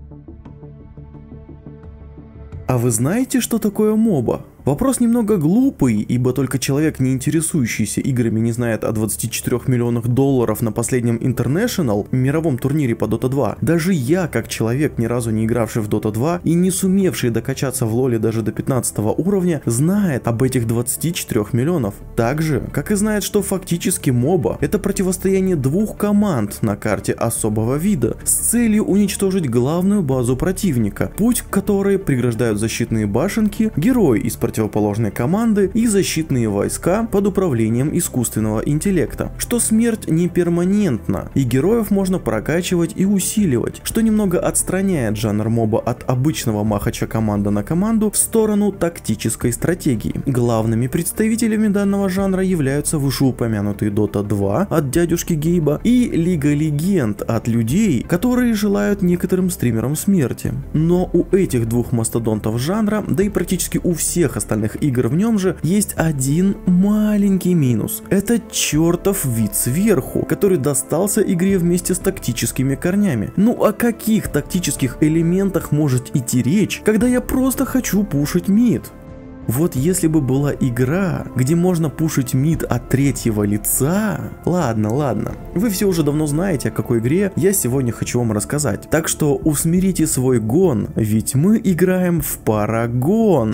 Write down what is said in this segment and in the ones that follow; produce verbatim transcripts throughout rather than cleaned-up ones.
А вы знаете, что такое моба? Вопрос немного глупый, ибо только человек, не интересующийся играми, не знает о двадцати четырёх миллионах долларов на последнем International, мировом турнире по Дота два. Даже я, как человек, ни разу не игравший в Дота два и не сумевший докачаться в лоле даже до пятнадцатого уровня, знает об этих двадцати четырёх миллионов. Так же, как и знает, что фактически моба — это противостояние двух команд на карте особого вида с целью уничтожить главную базу противника, путь к которой преграждают защитные башенки, герои из противоположной команды и защитные войска под управлением искусственного интеллекта, что смерть не перманентна, и героев можно прокачивать и усиливать, что немного отстраняет жанр моба от обычного махача команда на команду в сторону тактической стратегии. Главными представителями данного жанра являются вышеупомянутый Дота два от дядюшки Гейба и Лига Легенд от людей, которые желают некоторым стримерам смерти. Но у этих двух мастодонтов жанра, да и практически у всех остальных игр в нем же, есть один маленький минус. Это чертов вид сверху, который достался игре вместе с тактическими корнями. Ну о каких тактических элементах может идти речь, когда я просто хочу пушить мид? Вот если бы была игра, где можно пушить мид от третьего лица... Ладно, ладно. Вы все уже давно знаете, о какой игре я сегодня хочу вам рассказать. Так что усмирите свой гон, ведь мы играем в Парагон.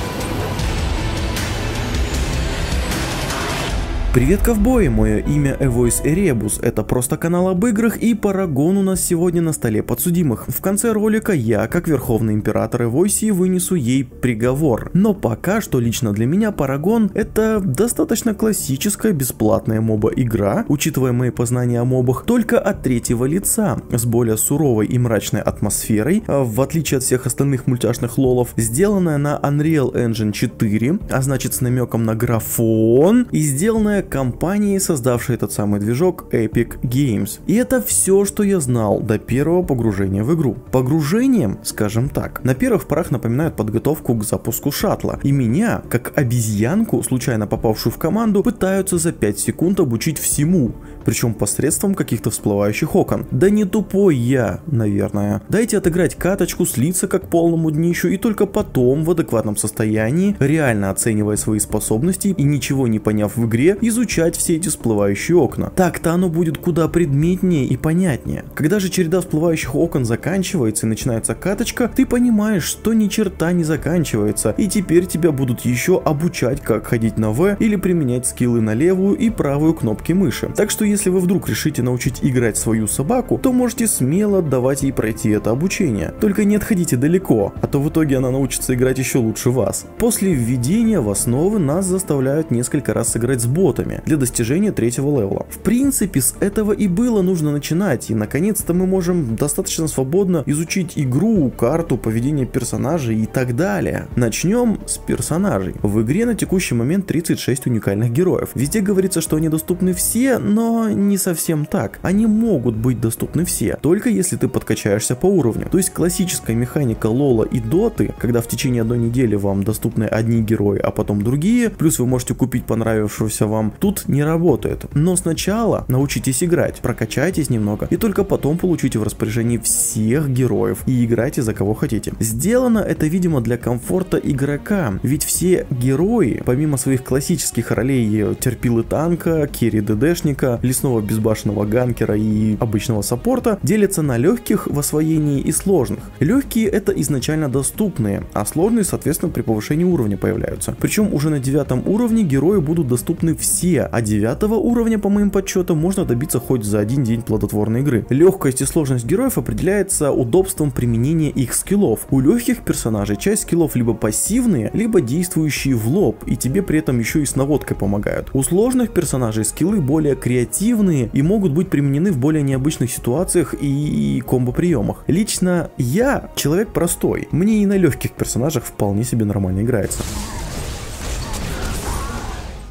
Привет, ковбои, мое имя Эвойс Эребус, это просто канал об играх, и Парагон у нас сегодня на столе подсудимых. В конце ролика я, как верховный император Эвойсии, вынесу ей приговор. Но пока что лично для меня Парагон — это достаточно классическая бесплатная моба-игра, учитывая мои познания о мобах, только от третьего лица, с более суровой и мрачной атмосферой, в отличие от всех остальных мультяшных лолов, сделанная на Unreal Engine четыре, а значит с намеком на графон, и сделанная компанией, создавшей этот самый движок Epic Games. И это все, что я знал до первого погружения в игру. Погружением, скажем так, на первых порах напоминают подготовку к запуску шаттла, и меня, как обезьянку, случайно попавшую в команду, пытаются за пять секунд обучить всему, причем посредством каких-то всплывающих окон. Да не тупой я, наверное. Дайте отыграть каточку, слиться как полному днищу, и только потом в адекватном состоянии, реально оценивая свои способности и ничего не поняв в игре, изучать все эти всплывающие окна. Так-то оно будет куда предметнее и понятнее. Когда же череда всплывающих окон заканчивается и начинается каточка, ты понимаешь, что ни черта не заканчивается, и теперь тебя будут еще обучать, как ходить на В или применять скиллы на левую и правую кнопки мыши. Так что если вы вдруг решите научить играть свою собаку, то можете смело давать ей пройти это обучение. Только не отходите далеко, а то в итоге она научится играть еще лучше вас. После введения в основы нас заставляют несколько раз сыграть с ботами для достижения третьего левела. В принципе, с этого и было нужно начинать, и наконец-то мы можем достаточно свободно изучить игру, карту, поведение персонажей и так далее. Начнем с персонажей. В игре на текущий момент тридцать шесть уникальных героев. Везде говорится, что они доступны все, но не совсем так. Они могут быть доступны все, только если ты подкачаешься по уровню. То есть классическая механика лола и доты, когда в течение одной недели вам доступны одни герои, а потом другие, плюс вы можете купить понравившегося вам, тут не работает. Но сначала научитесь играть, прокачайтесь немного, и только потом получите в распоряжении всех героев и играйте за кого хотите. Сделано это, видимо, для комфорта игрока, ведь все герои, помимо своих классических ролей терпилы танка, керри ДДшника, лесного безбашенного ганкера и обычного саппорта, делятся на легких в освоении и сложных. Легкие — это изначально доступные, а сложные, соответственно, при повышении уровня появляются. Причем уже на девятом уровне герои будут доступны все, а девятого уровня, по моим подсчетам, можно добиться хоть за один день плодотворной игры. Легкость и сложность героев определяется удобством применения их скиллов. У легких персонажей часть скиллов либо пассивные, либо действующие в лоб, и тебе при этом еще и с наводкой помогают. У сложных персонажей скиллы более креативные и могут быть применены в более необычных ситуациях и комбо-приемах. Лично я человек простой, мне и на легких персонажах вполне себе нормально играется.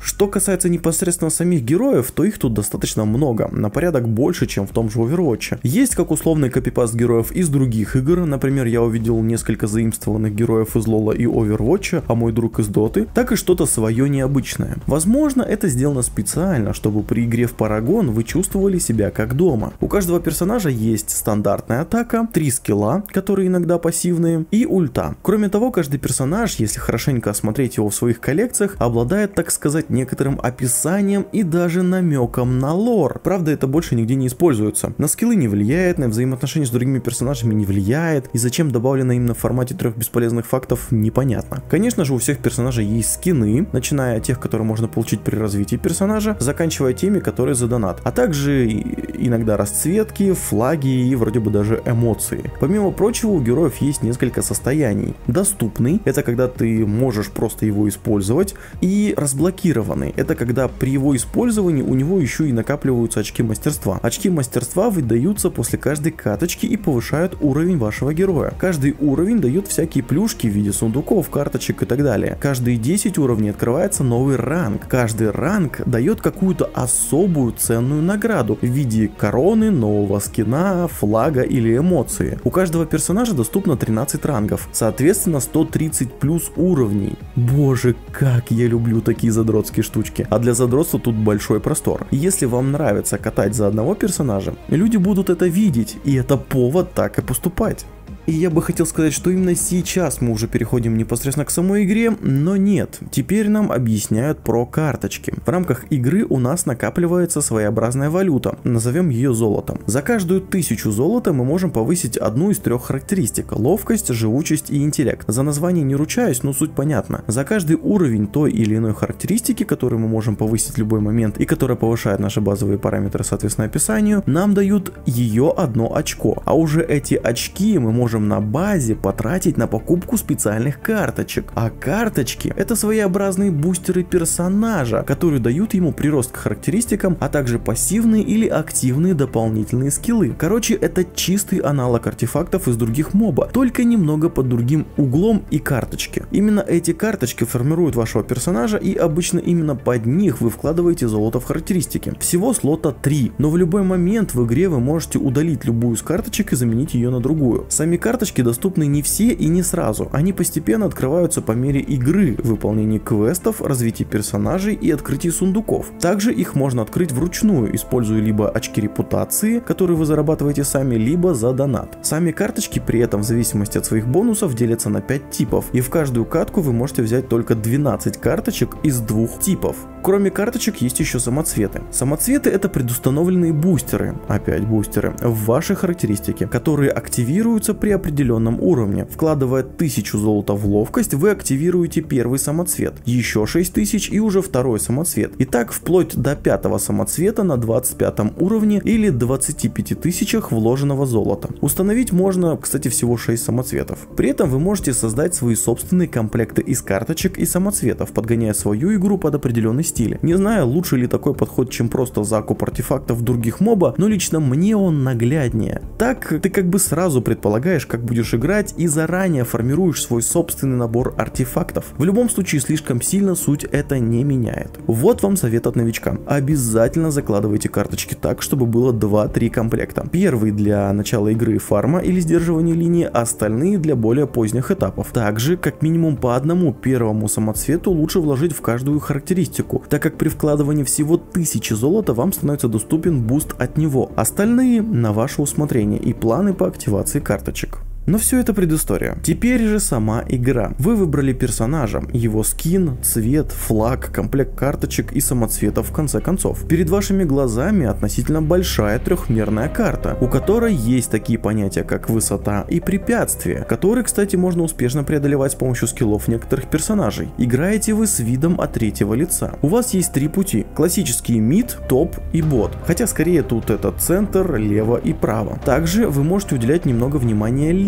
Что касается непосредственно самих героев, то их тут достаточно много, на порядок больше, чем в том же Overwatch. Есть как условный копипаст героев из других игр, например, я увидел несколько заимствованных героев из лола и Overwatch, а мой друг из доты, так и что-то свое необычное. Возможно, это сделано специально, чтобы при игре в Paragon вы чувствовали себя как дома. У каждого персонажа есть стандартная атака, три скилла, которые иногда пассивные, и ульта. Кроме того, каждый персонаж, если хорошенько осмотреть его в своих коллекциях, обладает, так сказать, некоторым описанием и даже намеком на лор. Правда, это больше нигде не используется. На скиллы не влияет, на взаимоотношения с другими персонажами не влияет, и зачем добавлено именно в формате трех бесполезных фактов, непонятно. Конечно же, у всех персонажей есть скины, начиная от тех, которые можно получить при развитии персонажа, заканчивая теми, которые за донат, а также иногда расцветки, флаги и вроде бы даже эмоции. Помимо прочего, у героев есть несколько состояний. Доступный — это когда ты можешь просто его использовать, и разблокированный — это когда при его использовании у него еще и накапливаются очки мастерства. Очки мастерства выдаются после каждой каточки и повышают уровень вашего героя. Каждый уровень дает всякие плюшки в виде сундуков, карточек и так далее. Каждые десять уровней открывается новый ранг. Каждый ранг дает какую-то особую ценную награду в виде короны, нового скина, флага или эмоции. У каждого персонажа доступно тринадцать рангов, соответственно сто тридцать плюс уровней. Боже, как я люблю такие задротские штучки. А для задротства тут большой простор. Если вам нравится катать за одного персонажа, люди будут это видеть, и это повод так и поступать. И я бы хотел сказать, что именно сейчас мы уже переходим непосредственно к самой игре, но нет, теперь нам объясняют про карточки. В рамках игры у нас накапливается своеобразная валюта, назовем ее золотом. За каждую тысячу золота мы можем повысить одну из трех характеристик: ловкость, живучесть и интеллект. За название не ручаюсь, но суть понятна. За каждый уровень той или иной характеристики, которую мы можем повысить в любой момент и которая повышает наши базовые параметры соответственно описанию, нам дают ее одно очко, а уже эти очки мы можем на базе потратить на покупку специальных карточек. А карточки — это своеобразные бустеры персонажа, которые дают ему прирост к характеристикам, а также пассивные или активные дополнительные скиллы. Короче, это чистый аналог артефактов из других моба, только немного под другим углом и карточки. Именно эти карточки формируют вашего персонажа, и обычно именно под них вы вкладываете золото в характеристики. Всего слота три, но в любой момент в игре вы можете удалить любую из карточек и заменить ее на другую. Сами карточки доступны не все и не сразу, они постепенно открываются по мере игры, выполнения квестов, развития персонажей и открытия сундуков. Также их можно открыть вручную, используя либо очки репутации, которые вы зарабатываете сами, либо за донат. Сами карточки при этом в зависимости от своих бонусов делятся на пять типов, и в каждую катку вы можете взять только двенадцать карточек из двух типов. Кроме карточек есть еще самоцветы. Самоцветы — это предустановленные бустеры, опять бустеры, в ваши характеристики, которые активируются при определенном уровне. Вкладывая тысячу золота в ловкость, вы активируете первый самоцвет, еще шесть тысяч и уже второй самоцвет. И так вплоть до пятого самоцвета на двадцать пятом уровне или двадцати пяти тысячах вложенного золота. Установить можно, кстати, всего шесть самоцветов. При этом вы можете создать свои собственные комплекты из карточек и самоцветов, подгоняя свою игру под определенный стиль. Не знаю, лучше ли такой подход, чем просто закуп артефактов других моба, но лично мне он нагляднее. Так ты как бы сразу предполагаешь, как будешь играть, и заранее формируешь свой собственный набор артефактов. В любом случае, слишком сильно суть это не меняет. Вот вам совет от новичка. Обязательно закладывайте карточки так, чтобы было два-три комплекта. Первый для начала игры фарма или сдерживания линии, а остальные для более поздних этапов. Также, как минимум по одному первому самоцвету лучше вложить в каждую характеристику, так как при вкладывании всего тысячи золота вам становится доступен буст от него. Остальные на ваше усмотрение и планы по активации карточек. Но все это предыстория. Теперь же сама игра. Вы выбрали персонажа, его скин, цвет, флаг, комплект карточек и самоцветов в конце концов. Перед вашими глазами относительно большая трехмерная карта, у которой есть такие понятия, как высота и препятствия, которые, кстати, можно успешно преодолевать с помощью скиллов некоторых персонажей. Играете вы с видом от третьего лица. У вас есть три пути: классический мид, топ и бот. Хотя скорее тут это центр, лево и право. Также вы можете уделять немного внимания левому.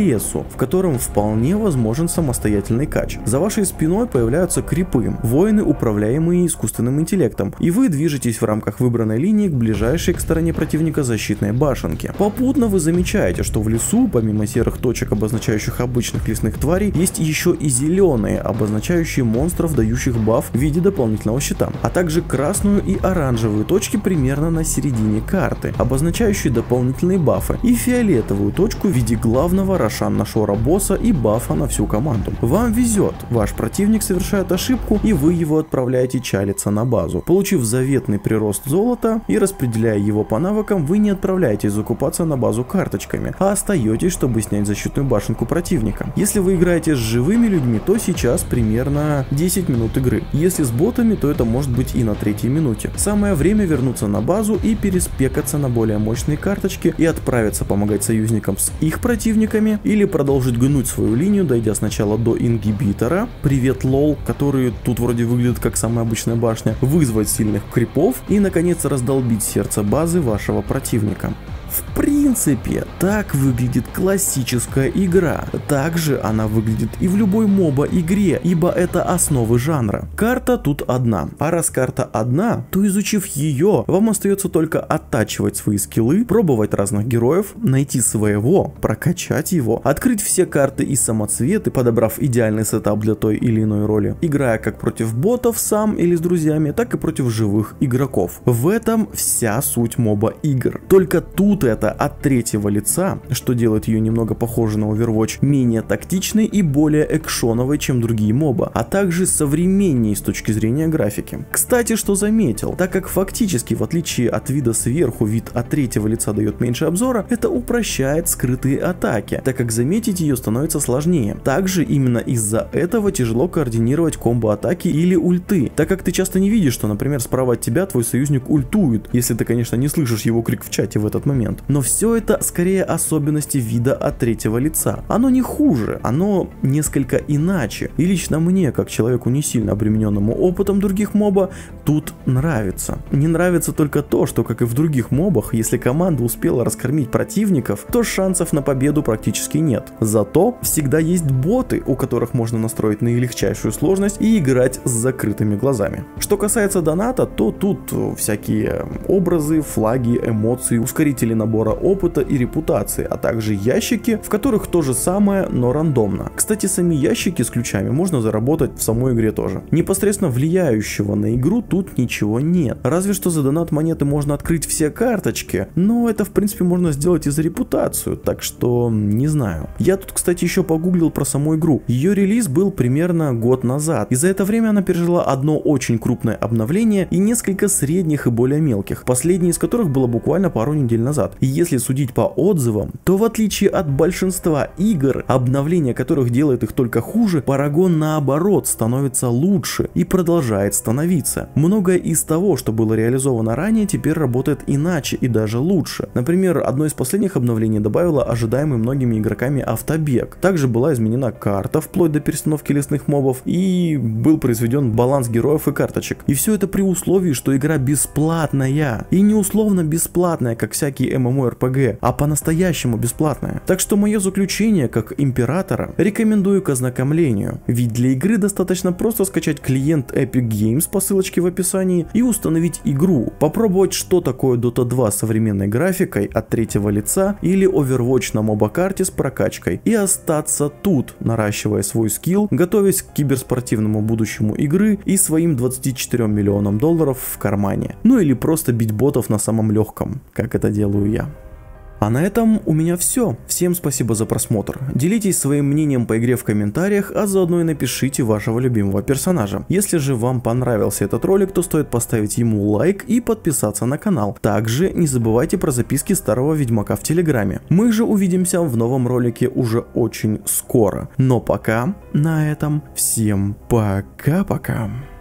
лесу, в котором вполне возможен самостоятельный кач. За вашей спиной появляются крипы, воины, управляемые искусственным интеллектом, и вы движетесь в рамках выбранной линии к ближайшей к стороне противника защитной башенке. Попутно вы замечаете, что в лесу, помимо серых точек, обозначающих обычных лесных тварей, есть еще и зеленые, обозначающие монстров, дающих баф в виде дополнительного щита, а также красную и оранжевую точки примерно на середине карты, обозначающие дополнительные бафы, и фиолетовую точку в виде главного Рошан Шора босса и бафа на всю команду. Вам везет, ваш противник совершает ошибку, и вы его отправляете чалиться на базу. Получив заветный прирост золота и распределяя его по навыкам, вы не отправляетесь закупаться на базу карточками, а остаетесь, чтобы снять защитную башенку противника. Если вы играете с живыми людьми, то сейчас примерно десять минут игры. Если с ботами, то это может быть и на третьей минуте. Самое время вернуться на базу и переспекаться на более мощные карточки и отправиться помогать союзникам с их противниками, или продолжить гнуть свою линию, дойдя сначала до ингибитора, привет лол, который тут вроде выглядит как самая обычная башня, вызвать сильных крипов и наконец раздолбить сердце базы вашего противника. В принципе, так выглядит классическая игра. Также она выглядит и в любой моба игре, ибо это основы жанра. Карта тут одна, а раз карта одна, то изучив ее, вам остается только оттачивать свои скиллы, пробовать разных героев, найти своего, прокачать его, открыть все карты и самоцветы, подобрав идеальный сетап для той или иной роли, играя как против ботов сам или с друзьями, так и против живых игроков. В этом вся суть моба игр. Только тут это от третьего лица, что делает ее немного похожей на Overwatch, менее тактичной и более экшоновой, чем другие моба, а также современней с точки зрения графики. Кстати, что заметил, так как фактически, в отличие от вида сверху, вид от третьего лица дает меньше обзора, это упрощает скрытые атаки, так как заметить ее становится сложнее. Также именно из-за этого тяжело координировать комбо-атаки или ульты, так как ты часто не видишь, что, например, справа от тебя твой союзник ультует, если ты, конечно, не слышишь его крик в чате в этот момент. Но все это скорее особенности вида от третьего лица. Оно не хуже, оно несколько иначе. И лично мне, как человеку не сильно обремененному опытом других моба, тут нравится. Не нравится только то, что, как и в других мобах, если команда успела раскормить противников, то шансов на победу практически нет. Зато всегда есть боты, у которых можно настроить наилегчайшую сложность и играть с закрытыми глазами. Что касается доната, то тут всякие образы, флаги, эмоции, ускорители набора опыта и репутации, а также ящики, в которых то же самое, но рандомно. Кстати, сами ящики с ключами можно заработать в самой игре тоже. Непосредственно влияющего на игру тут ничего нет. Разве что за донат монеты можно открыть все карточки, но это в принципе можно сделать и за репутацию, так что не знаю. Я тут, кстати, еще погуглил про саму игру. Ее релиз был примерно год назад, и за это время она пережила одно очень крупное обновление и несколько средних и более мелких, последнее из которых было буквально пару недель назад. И если судить по отзывам, то в отличие от большинства игр, обновление которых делает их только хуже, Парагон наоборот становится лучше и продолжает становиться. Многое из того, что было реализовано ранее, теперь работает иначе и даже лучше. Например, одно из последних обновлений добавило ожидаемый многими игроками автобег. Также была изменена карта вплоть до перестановки лесных мобов и был произведен баланс героев и карточек. И все это при условии, что игра бесплатная. И не условно бесплатная, как всякие эм эм о эр пи джи, а по-настоящему бесплатная. Так что мое заключение как императора рекомендую к ознакомлению, ведь для игры достаточно просто скачать клиент Epic Games по ссылочке в описании и установить игру, попробовать, что такое дота два с современной графикой от третьего лица или Overwatch на моба-карте с прокачкой и остаться тут, наращивая свой скилл, готовясь к киберспортивному будущему игры и своим двадцати четырем миллионам долларов в кармане. Ну или просто бить ботов на самом легком, как это делаю я. А на этом у меня все. Всем спасибо за просмотр. Делитесь своим мнением по игре в комментариях, а заодно и напишите вашего любимого персонажа. Если же вам понравился этот ролик, то стоит поставить ему лайк и подписаться на канал. Также не забывайте про записки старого Ведьмака в Телеграме. Мы же увидимся в новом ролике уже очень скоро. Но пока на этом всем пока-пока.